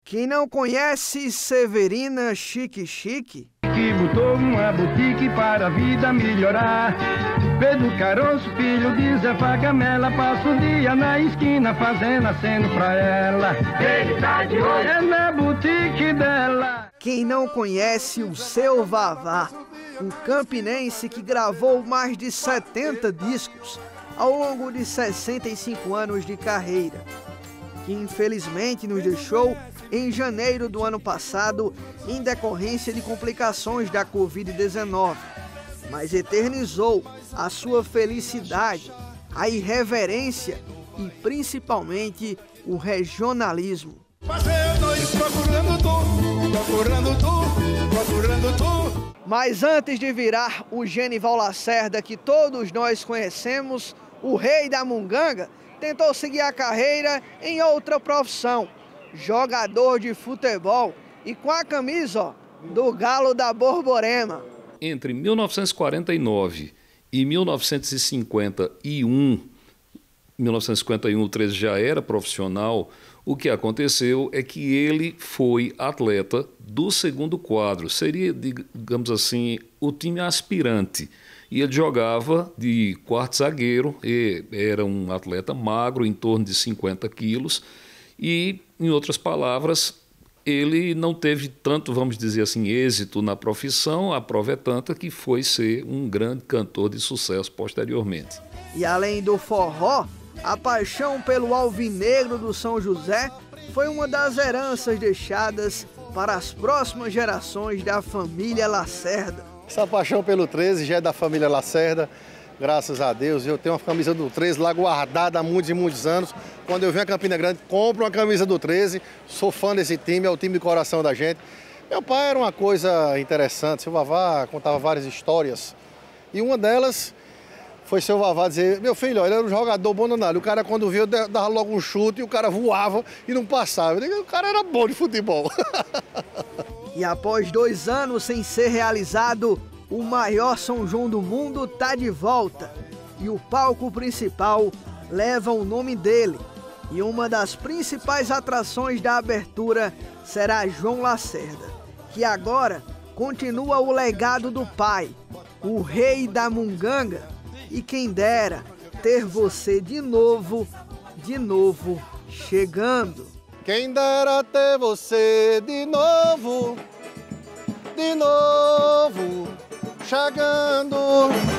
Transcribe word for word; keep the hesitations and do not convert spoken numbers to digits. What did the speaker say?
Quem não conhece Severina Chique Chique? Que botou uma boutique para a vida melhorar. Pedro Caroço, filho de Zé Fagamela, passa o dia na esquina fazendo aceno pra ela. Ele tá de olho é na boutique dela. Quem não conhece o Seu Vavá? Um campinense que gravou mais de setenta discos ao longo de sessenta e cinco anos de carreira, que infelizmente nos deixou em janeiro do ano passado em decorrência de complicações da covid dezenove, mas eternizou a sua felicidade, a irreverência e principalmente o regionalismo. Procurando tu, procurando tu, procurando tu. Mas antes de virar o Genival Lacerda que todos nós conhecemos, o rei da munganga tentou seguir a carreira em outra profissão, jogador de futebol e com a camisa ó, do Galo da Borborema. Entre mil novecentos e quarenta e nove e mil novecentos e cinquenta e um, mil novecentos e cinquenta e um o treze já era profissional, o que aconteceu é que ele foi atleta do segundo quadro, seria, digamos assim, o time aspirante. E ele jogava de quarto zagueiro, e era um atleta magro, em torno de cinquenta quilos, e, em outras palavras, ele não teve tanto, vamos dizer assim, êxito na profissão, a prova é tanta que foi ser um grande cantor de sucesso posteriormente. E além do forró, a paixão pelo alvinegro do São José foi uma das heranças deixadas para as próximas gerações da família Lacerda. Essa paixão pelo treze já é da família Lacerda, graças a Deus. Eu tenho uma camisa do treze lá guardada há muitos e muitos anos. Quando eu venho a Campina Grande, compro uma camisa do treze, sou fã desse time, é o time de coração da gente. Meu pai era uma coisa interessante, seu Vavá contava várias histórias e uma delas foi seu Vavá dizer, meu filho, ó, ele era um jogador bom danado. O cara, quando viu, dava logo um chute e o cara voava e não passava. Eu digo, o cara era bom de futebol. E após dois anos sem ser realizado, o maior São João do mundo tá de volta. E o palco principal leva o nome dele. E uma das principais atrações da abertura será João Lacerda, que agora continua o legado do pai, o rei da munganga. E quem dera ter você de novo, de novo chegando. Quem dera ter você de novo, de novo chegando.